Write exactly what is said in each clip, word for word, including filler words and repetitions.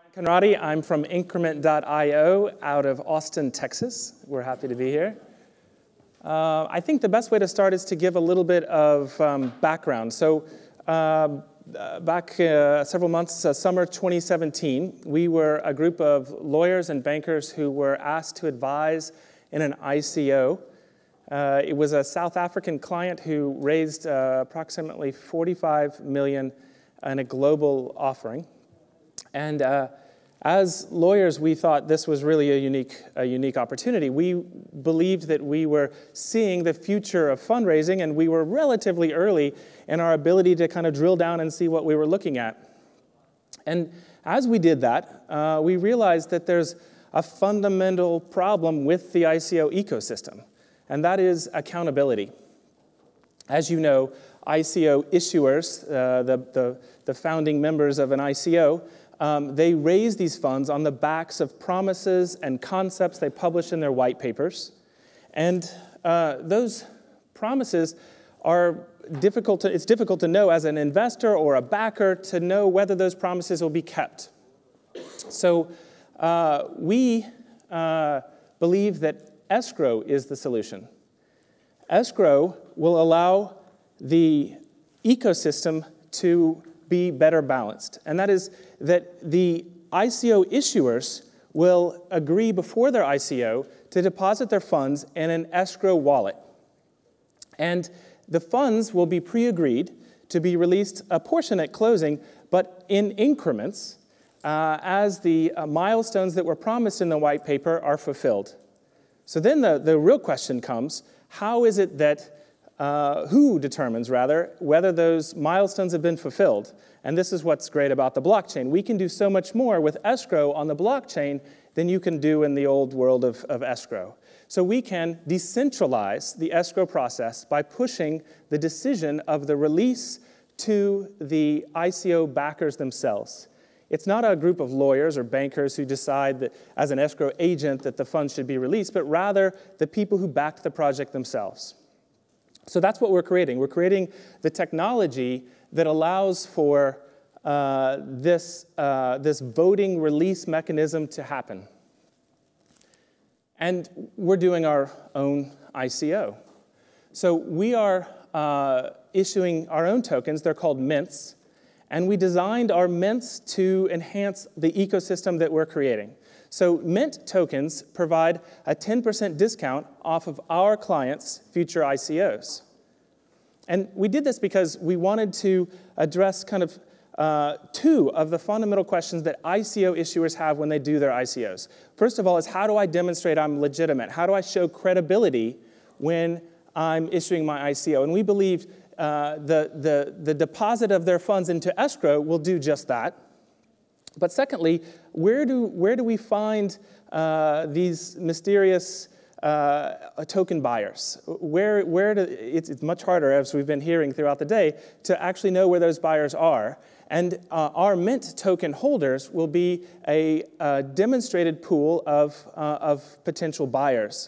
Conradi. I'm from Incremint dot I O out of Austin, Texas. We're happy to be here. Uh, I think the best way to start is to give a little bit of um, background. So uh, uh, back uh, several months, uh, summer twenty seventeen, we were a group of lawyers and bankers who were asked to advise in an I C O. Uh, it was a South African client who raised uh, approximately forty-five million dollars in a global offering. And uh, as lawyers, we thought this was really a unique, a unique opportunity. We believed that we were seeing the future of fundraising, and we were relatively early in our ability to kind of drill down and see what we were looking at. And as we did that, uh, we realized that there's a fundamental problem with the I C O ecosystem, and that is accountability. As you know, I C O Issuers, uh, the, the, the founding members of an I C O, Um, they raise these funds on the backs of promises and concepts they publish in their white papers. And uh, those promises are difficult to, it's difficult to know as an investor or a backer to know whether those promises will be kept. So uh, we uh, believe that escrow is the solution. Escrow will allow the ecosystem to be better balanced. And that is that the I C O issuers will agree before their I C O to deposit their funds in an escrow wallet. And the funds will be pre-agreed to be released a portion at closing, but in increments uh, as the uh, milestones that were promised in the white paper are fulfilled. So then the, the real question comes, how is it that Uh, who determines, rather, whether those milestones have been fulfilled? And this is what's great about the blockchain. We can do so much more with escrow on the blockchain than you can do in the old world of, of escrow. So we can decentralize the escrow process by pushing the decision of the release to the I C O backers themselves. It's not a group of lawyers or bankers who decide that, as an escrow agent, that the funds should be released, but rather the people who backed the project themselves. So that's what we're creating. We're creating the technology that allows for uh, this, uh, this voting release mechanism to happen. And we're doing our own I C O. So we are uh, issuing our own tokens. They're called mints. And we designed our mints to enhance the ecosystem that we're creating. So mint tokens provide a ten percent discount off of our clients' future I C Os. And we did this because we wanted to address kind of uh, two of the fundamental questions that I C O issuers have when they do their I C Os. First of all is, how do I demonstrate I'm legitimate? How do I show credibility when I'm issuing my I C O? And we believe uh, the, the, the deposit of their funds into escrow will do just that. But secondly, where do, where do we find uh, these mysterious uh, token buyers? Where, where do, it's, it's much harder, as we've been hearing throughout the day, to actually know where those buyers are. And uh, our mint token holders will be a, a demonstrated pool of, uh, of potential buyers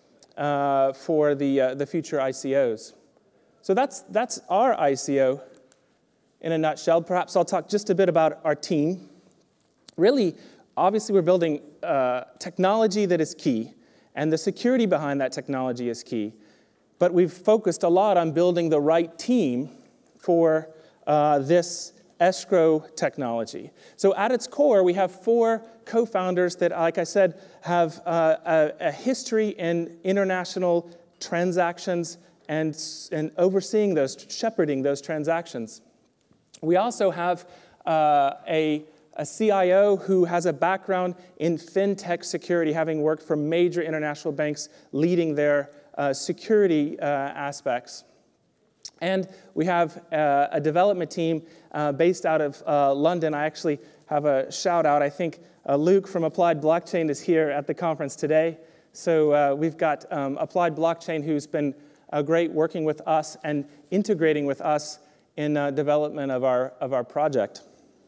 uh, for the, uh, the future I C Os. So that's, that's our I C O in a nutshell. Perhaps I'll talk just a bit about our team. Really, obviously, we're building uh, technology that is key, and the security behind that technology is key. But we've focused a lot on building the right team for uh, this escrow technology. So at its core, we have four co-founders that, like I said, have uh, a, a history in international transactions and, and overseeing those, shepherding those transactions. We also have uh, a a C I O who has a background in fintech security, having worked for major international banks leading their uh, security uh, aspects. And we have uh, a development team uh, based out of uh, London. I actually have a shout out. I think uh, Luke from Applied Blockchain is here at the conference today. So uh, we've got um, Applied Blockchain, who's been uh, great working with us and integrating with us in uh, development of our, of our project.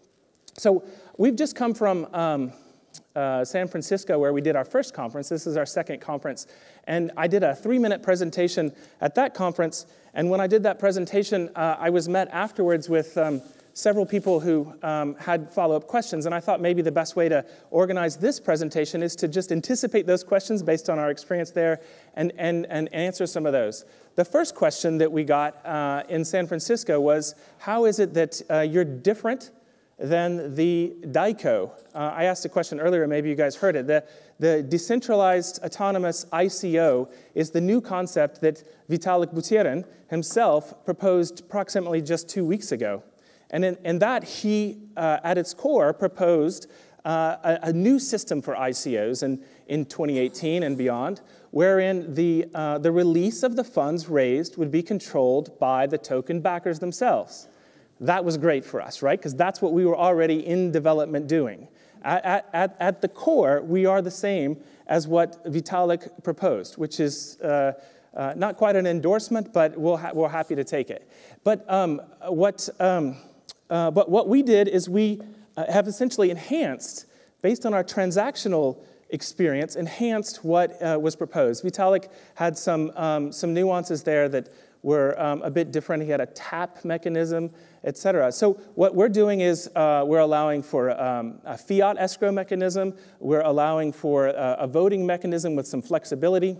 So we've just come from um, uh, San Francisco, where we did our first conference. This is our second conference. And I did a three-minute presentation at that conference. And when I did that presentation, uh, I was met afterwards with um, several people who um, had follow-up questions, and I thought maybe the best way to organize this presentation is to just anticipate those questions based on our experience there and, and, and answer some of those. The first question that we got uh, in San Francisco was, how is it that uh, you're different than the I C O? Uh, I asked a question earlier, maybe you guys heard it. The, the decentralized autonomous I C O is the new concept that Vitalik Buterin himself proposed approximately just two weeks ago. And in, in that, he, uh, at its core, proposed uh, a, a new system for I C Os in, in twenty eighteen and beyond, wherein the, uh, the release of the funds raised would be controlled by the token backers themselves. That was great for us, right? Because that's what we were already in development doing. At, at, at the core, we are the same as what Vitalik proposed, which is uh, uh, not quite an endorsement, but we'll ha we're happy to take it. But um, what, um, uh, but what we did is we uh, have essentially enhanced, based on our transactional experience, enhanced what uh, was proposed. Vitalik had some, um, some nuances there that were um, a bit different. He had a tap mechanism, et cetera. So what we're doing is uh, we're allowing for um, a fiat escrow mechanism. We're allowing for a, a voting mechanism with some flexibility.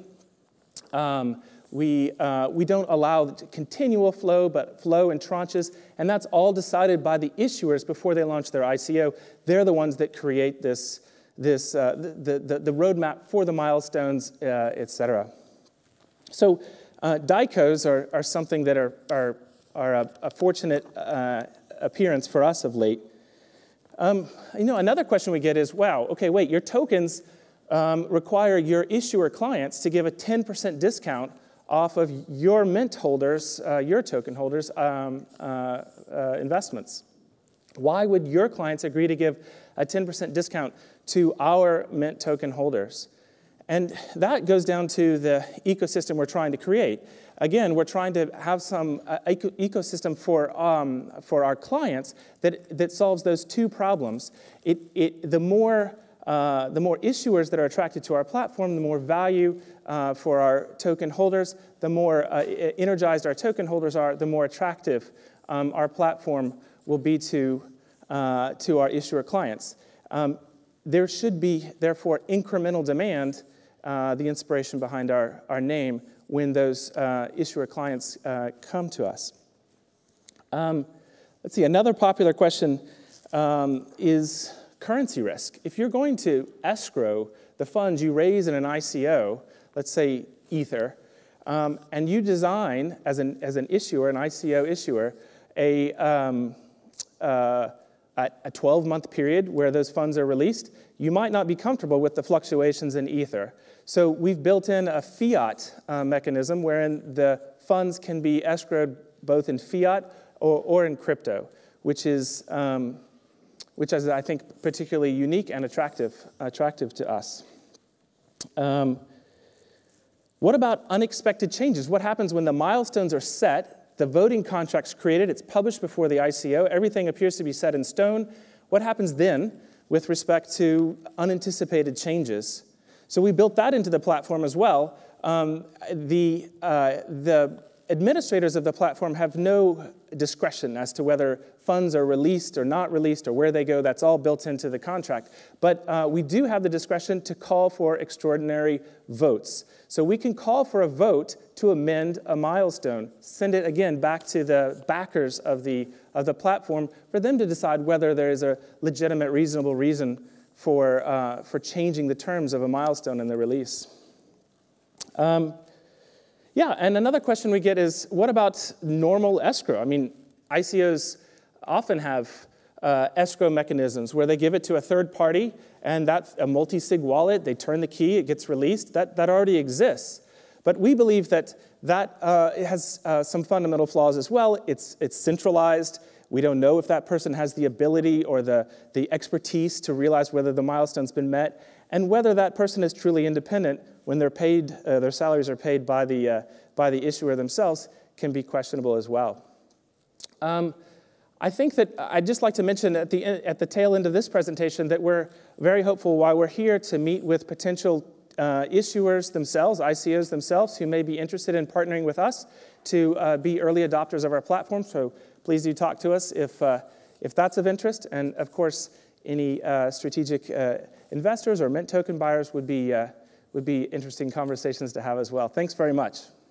Um, we, uh, we don't allow continual flow, but flow in tranches. And that's all decided by the issuers before they launch their I C O. They're the ones that create this, this, uh, the, the, the roadmap for the milestones, uh, et cetera. So Uh, I C Os are, are something that are, are, are a, a fortunate uh, appearance for us of late. Um, you know, another question we get is, wow, okay, wait, your tokens um, require your issuer clients to give a ten percent discount off of your mint holders, uh, your token holders' um, uh, uh, investments. Why would your clients agree to give a ten percent discount to our mint token holders? And that goes down to the ecosystem we're trying to create. Again, we're trying to have some uh, eco ecosystem for, um, for our clients that, that solves those two problems. It, it, the, more, uh, the more issuers that are attracted to our platform, the more value uh, for our token holders, the more uh, energized our token holders are, the more attractive um, our platform will be to, uh, to our issuer clients. Um, there should be, therefore, incremental demand, Uh, the inspiration behind our, our name, when those uh, issuer clients uh, come to us. Um, let's see, another popular question um, is currency risk. If you're going to escrow the funds you raise in an I C O, let's say Ether, um, and you design, as an, as an issuer, an I C O issuer, a um, uh, a twelve-month period where those funds are released, you might not be comfortable with the fluctuations in Ether. So we've built in a fiat uh, mechanism wherein the funds can be escrowed both in fiat or, or in crypto, which is, um, which is, I think, particularly unique and attractive, attractive to us. Um, what about unexpected changes? What happens when the milestones are set? The voting contract's created, it's published before the I C O, everything appears to be set in stone. What happens then with respect to unanticipated changes? So we built that into the platform as well. Um, the, uh, the administrators of the platform have no discretion as to whether funds are released or not released or where they go. That's all built into the contract. But uh, we do have the discretion to call for extraordinary votes. So we can call for a vote to amend a milestone, send it again back to the backers of the, of the platform for them to decide whether there is a legitimate, reasonable reason for, uh, for changing the terms of a milestone in the release. Um, yeah, and another question we get is, what about normal escrow? I mean, I C Os often have uh, escrow mechanisms where they give it to a third party, and that's a multi-sig wallet. They turn the key, it gets released. That, that already exists. But we believe that that uh, has uh, some fundamental flaws as well. It's, it's centralized. We don't know if that person has the ability or the, the expertise to realize whether the milestone's been met, and whether that person is truly independent when they're paid, uh, their salaries are paid by the, uh, by the issuer themselves can be questionable as well. Um, I think that I'd just like to mention at the, at the tail end of this presentation that we're very hopeful while we're here to meet with potential uh, issuers themselves, I C Os themselves, who may be interested in partnering with us to uh, be early adopters of our platform. So please do talk to us if, uh, if that's of interest, and of course, any uh, strategic uh, investors or Mint token buyers would be, uh, would be interesting conversations to have as well. Thanks very much.